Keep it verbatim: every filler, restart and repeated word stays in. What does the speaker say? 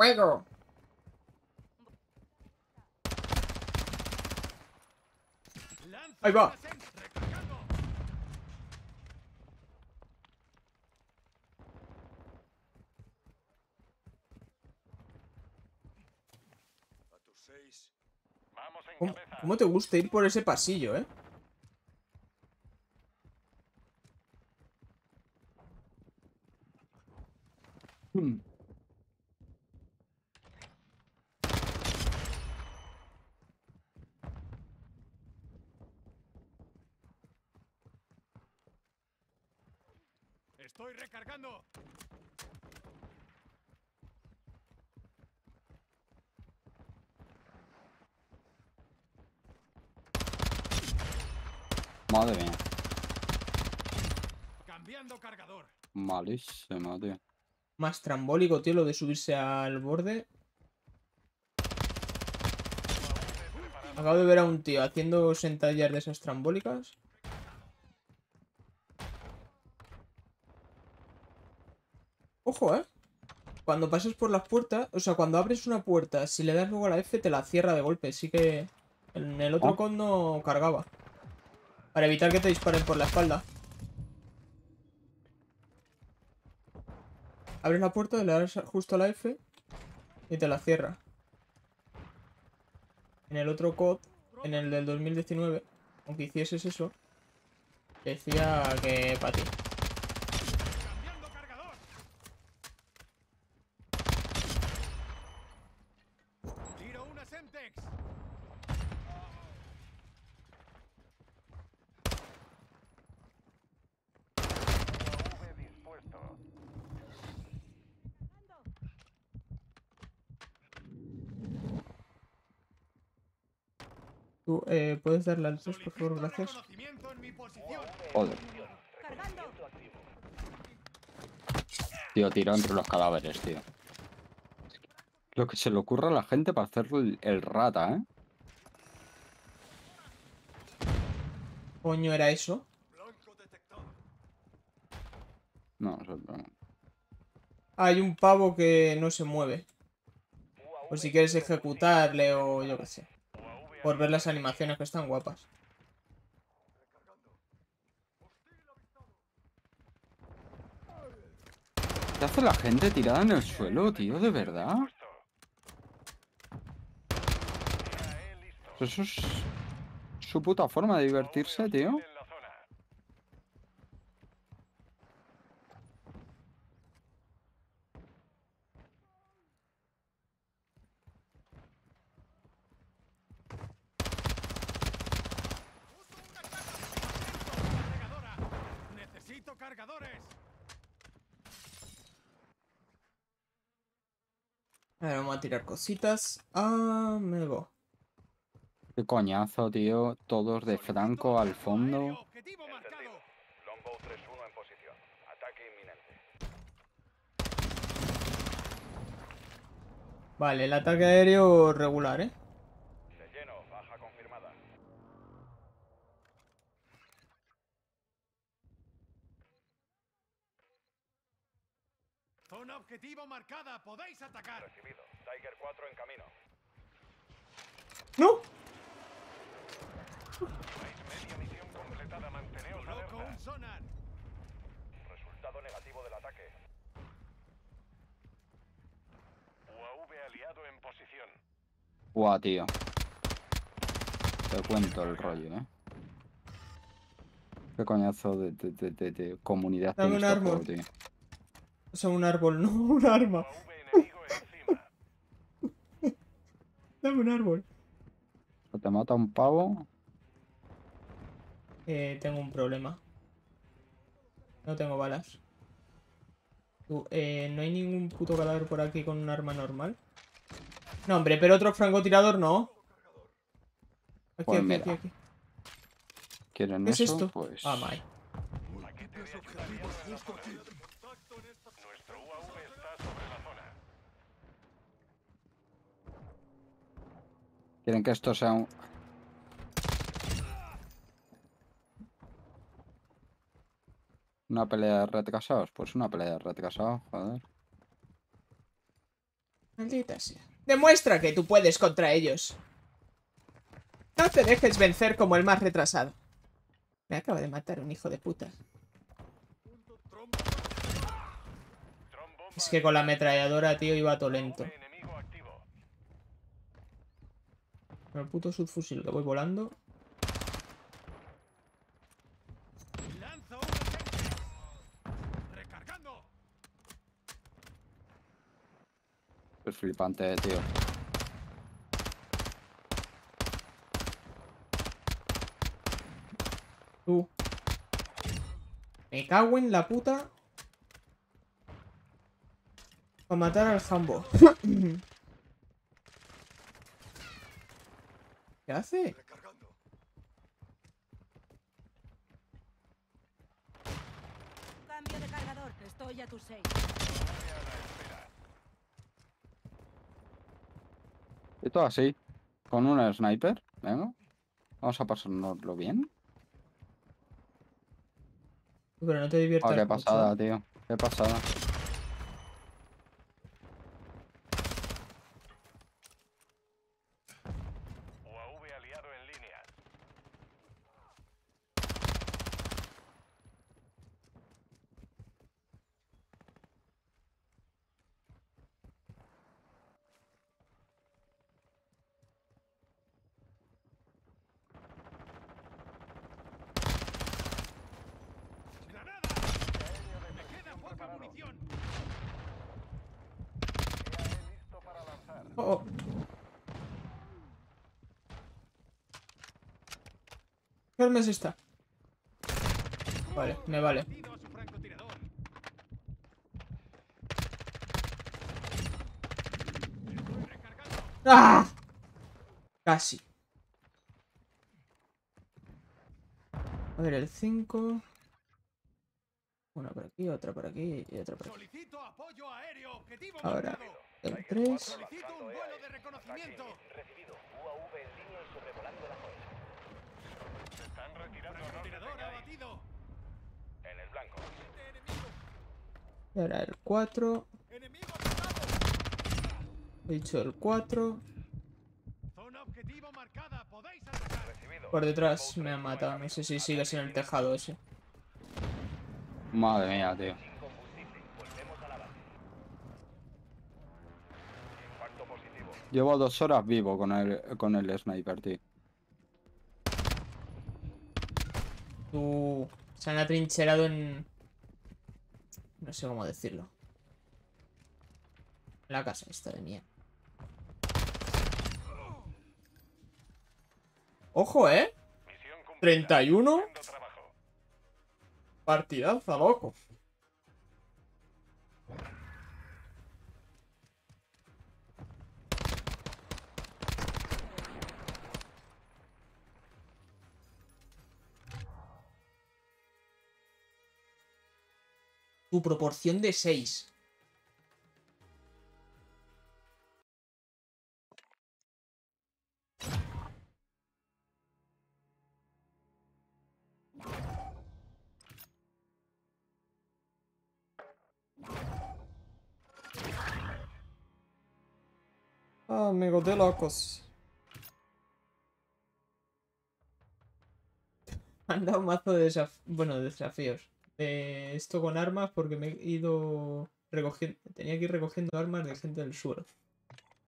fuego! Ahí va. ¿Cómo, cómo te gusta ir por ese pasillo, eh? Hmm. Estoy recargando. Madre mía. Cambiando cargador. Malísimo, tío. Más trambólico, tío, lo de subirse al borde. Acabo de ver a un tío haciendo sentadillas de esas trambólicas. Ojo, eh. Cuando pasas por las puertas, o sea, cuando abres una puerta, si le das luego a la F, te la cierra de golpe. Sí que en el otro ¿Oh? C O D no cargaba. Para evitar que te disparen por la espalda. Abres la puerta, le das justo a la F y te la cierra. En el otro C O D, en el del dos mil diecinueve, aunque hicieses eso, decía que para ti. Cambiando cargador. Tiro una Semtex. Tú, eh, ¿puedes darle al tres, por favor? Solicito Gracias. reconocimiento en mi posición. Joder. Tío, tiro entre los cadáveres, tío. Lo que se le ocurre a la gente para hacer el, el rata, ¿eh? Coño, era eso. Blanco detectado. No, eso no. Hay un pavo que no se mueve. Por si quieres ejecutarle o yo qué sé. Por ver las animaciones que están guapas. ¿Qué hace la gente tirada en el suelo, tío? ¿De verdad? Eso es su puta forma de divertirse, tío. Cargadora. Necesito cargadores. A ver, vamos a tirar cositas. Ah, me voy. Qué coñazo, tío. Todos de Franco al fondo. Objetivo marcado. Longbow tres uno en posición. Ataque inminente. Vale, el ataque aéreo regular, ¿eh? De lleno, baja confirmada. Zona objetivo marcada. Podéis atacar. Recibido. Tiger cuatro en camino. ¡No! Media misión completada. Manteneos Coloco un alerta. sonar. Resultado negativo del ataque. U A V aliado en posición. Buah, tío. Te cuento el rollo, ¿eh? Qué coñazo de, de, de, de- de comunidad Dame tiene un este árbol. juego, tío. O sea, un árbol, no un arma. U A V enemigo encima. Dame un árbol. O te mata un pavo. Eh, tengo un problema. No tengo balas. Tú, eh, ¿no hay ningún puto cadáver por aquí con un arma normal? No, hombre, pero otro francotirador no. Aquí, Pues aquí, aquí, mira, aquí. ¿quieren ¿Qué es eso? esto? Pues... Ah, my. Nuestro U A V está sobre la zona. ¿Quieren que esto sea un... una pelea de retrasados? Pues una pelea de retrasados, joder. Maldita sea. Demuestra que tú puedes contra ellos. No te dejes vencer como el más retrasado. Me acaba de matar un hijo de puta. Es que con la ametralladora, tío, iba todo lento. Enemigo activo. Con el puto subfusil que voy volando. Lanzo un agente. Recargando. Es flipante, tío. Tú. Me cago en la puta. Para matar al Jambo. ¿Qué hace? Recargando. Cambio de cargador. Estoy a tus seis. Y todo así. Con un sniper. Venga. Vamos a pasárnoslo bien. Pero no te diviertas Oh, qué mucho. pasada, tío. Qué pasada. U A V aliado en línea. ¡Granada! Me queda poca munición. Listo para lanzar. Oh, oh. ¿Qué arma es esta? Vale, me vale. Abatido a su francotirador. Estoy recargando. ¡Ah! Casi. A ver, el cinco. Una por aquí, otra por aquí y otra por aquí. Solicito apoyo aéreo. Objetivo Ahora, marcado. el tres. Solicito un vuelo de reconocimiento. Recibido. U A V en línea y sobrevolando la zona. Se están retirando. Francotirador abatido. En el blanco. Enemigo. Y ahora el cuatro. Enemigo atacado. He dicho el cuatro. Zona objetivo marcada. Podéis atacar. Recibido. Por detrás me han matado. No sé si sigues en el tejado ese. Madre mía, tío. Sin combustible. Volvemos a la base. Impacto positivo. Llevo dos horas vivo con el, con el sniper, tío. Tú. Se han atrincherado en. No sé cómo decirlo. En la casa esta de mía. Ojo, ¿eh? Misión cumplida. treinta y uno. Haciendo trabajo. Partidaza, loco. Tu proporción de seis. Ah, amigo de locos. Me han dado un mazo de desaf... bueno, de desafíos. De esto con armas porque me he ido recogiendo. Tenía que ir recogiendo armas de gente del suelo.